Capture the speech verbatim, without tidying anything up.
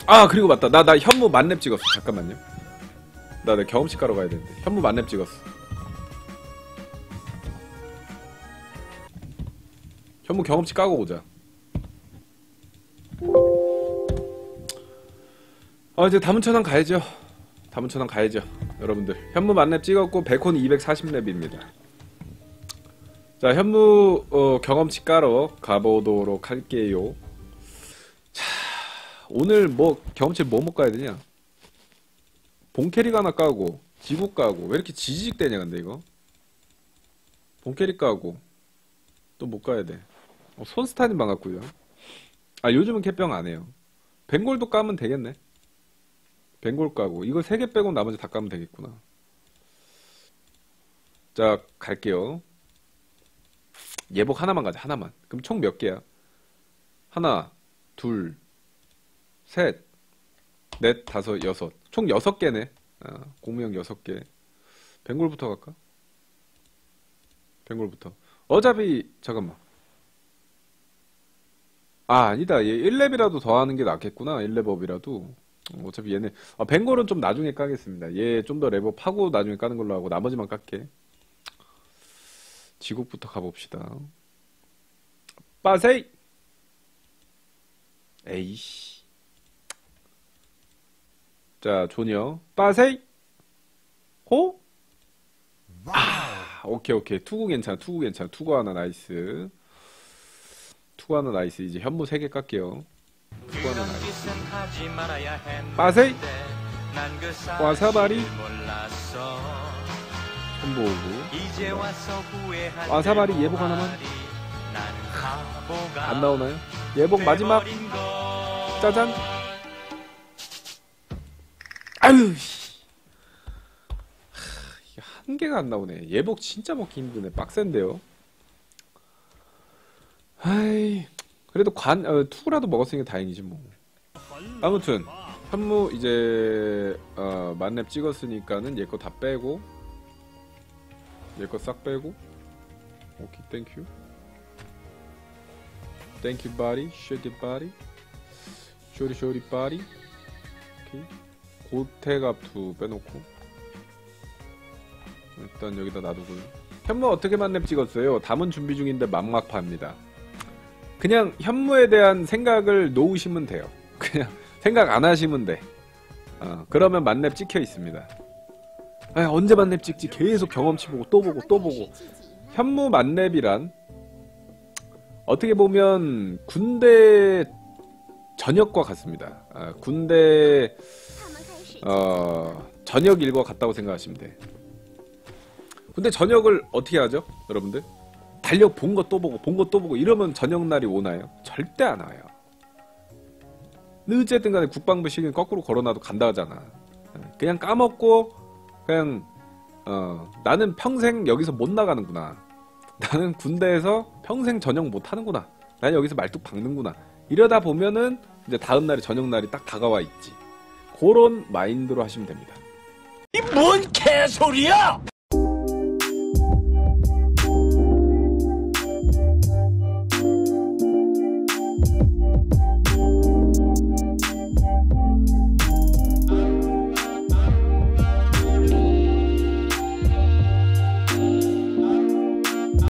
아 그리고 맞다. 나 나 현무 만렙 찍었어. 잠깐만요. 나 내 경험치 까러 가야 되는데. 현무 만렙 찍었어. 현무 경험치 까고 오자. 아 이제 다문천왕 가야죠. 다문천왕 가야죠. 여러분들 현무 만렙 찍었고 백혼 이백사십 렙입니다. 자 현무 어, 경험치 까러 가보도록 할게요. 자 오늘 뭐 경험치 뭐 못 가야 되냐. 본캐릭 하나 까고 지구 까고 왜 이렇게 지직대냐 근데 이거. 본캐릭 까고 또 못 가야 돼. 어, 손스타님 반갑고요. 아 요즘은 캣병 안해요. 벵골도 까면 되겠네. 벵골 까고 이거 세 개 빼고 나머지 다 까면 되겠구나. 자 갈게요. 예복 하나만 가자. 하나만. 그럼 총 몇 개야? 하나 둘 셋 넷 다섯 여섯 총 여섯 개네. 아, 공명 여섯 개. 벵골부터 갈까? 벵골부터. 어차피 잠깐만. 아 아니다. 얘 일 렙이라도 더 하는 게 낫겠구나. 일 렙업이라도. 어차피 얘네 아, 벵골은 좀 나중에 까겠습니다. 얘 좀 더 렙업 하고 나중에 까는 걸로 하고 나머지만 깎게. 지국부터 가봅시다. 빠세이. 에이씨. 자 조녀 빠세이. 호? 아 오케이 오케이. 투구 괜찮아. 투구 괜찮아. 투구 하나 나이스. 투구 하나 나이스. 이제 현무 세 개 깎게요. 투구 하나 나이스. 빠세이. 와사바리. 현무 오고. 와사바리 예복 하나만. 안 나오나요? 예복 마지막. 짜잔. 아유 한 개가 안 나오네. 예복 진짜 먹기 힘드네. 빡센데요. 아이 그래도 관 어, 투구라도 먹었으니까 다행이지 뭐. 아무튼 현무 이제 어, 만렙 찍었으니까는 얘 거 다 빼고 얘 거 싹 빼고. 오케이 땡큐 땡큐 바리 쉐디 바리 쇼리 쇼리 바리. 오케이 고태갑투 빼놓고 일단 여기다 놔두고요. 현무 어떻게 만렙 찍었어요? 담은 준비 중인데 막막합니다. 그냥 현무에 대한 생각을 놓으시면 돼요. 그냥 생각 안 하시면 돼. 어, 그러면 만렙 찍혀 있습니다. 아, 언제 만렙 찍지? 계속 경험치 보고 또 보고 또 보고. 현무 만렙이란 어떻게 보면 군대 전역과 같습니다. 아, 군대 어, 전역 일과 같다고 생각하시면 돼. 근데 전역을 어떻게 하죠? 여러분들? 달력 본 거 또 보고 본 거 또 보고 이러면 저녁날이 오나요? 절대 안 와요. 어쨌든 간에 국방부 시기는 거꾸로 걸어놔도 간다 하잖아. 그냥 까먹고 그냥 어, 나는 평생 여기서 못 나가는구나. 나는 군대에서 평생 전역 못 하는구나. 나는 여기서 말뚝 박는구나. 이러다 보면은 이제 다음날이 저녁날이 딱 다가와 있지. 그런 마인드로 하시면 됩니다. 이 뭔 개소리야!